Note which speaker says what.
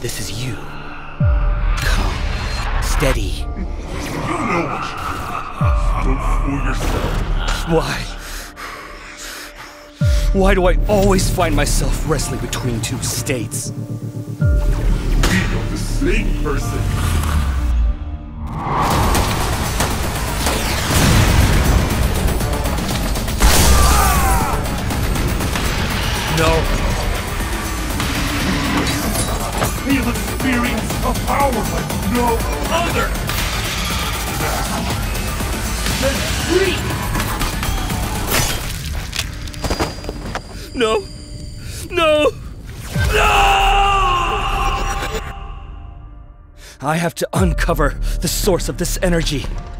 Speaker 1: This is you. Calm. Steady.
Speaker 2: You know what you do. Don't fool yourself.
Speaker 1: Why? Why do I always find myself wrestling between two states?
Speaker 2: We are the same person.
Speaker 1: No.
Speaker 2: He'll experience a power like no other. Then free.
Speaker 1: No! No! No! I have to uncover the source of this energy.